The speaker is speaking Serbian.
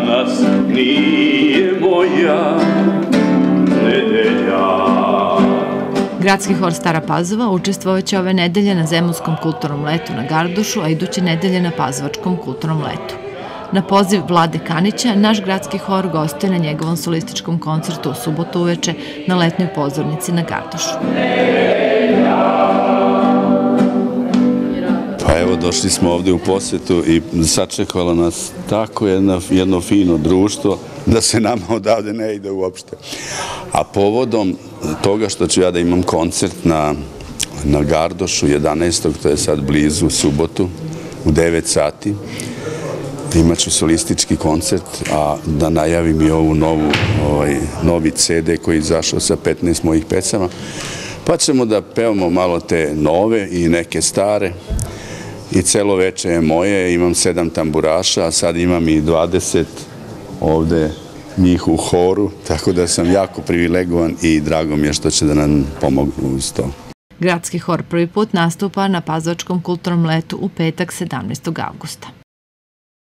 danas nije moja nedelja. Gradski hor Stara Pazova učestvovaće ove nedelje na Zemunskom kulturnom letu na Gardušu, a iduće nedelje na Pazovačkom kulturnom letu. Na poziv Vlade Kanića, naš gradski hor gostuje na njegovom solističkom koncertu u subotu uveče na letnjoj pozornici na Gardušu. Pa evo, došli smo ovdje u posjetu i sačekalo nas tako jedno fino društvo da se nama odavde ne ide uopšte. A povodom toga što ću ja da imam koncert na Gardošu 11. to je sad blizu, u subotu, u 9 sati, imat ću solistički koncert, a da najavim i ovu novi CD koji je izašao sa 15 mojih pesama, pa ćemo da pevamo malo te nove i neke stare. I celo veče je moje, imam 7 tamburaša, a sad imam i 20 ovde njih u horu, tako da sam jako privilegovan i drago mi je što će da nam pomognu uz to. Gradski hor prvi put nastupa na Pazovačkom kulturnom letu u petak 17. avgusta.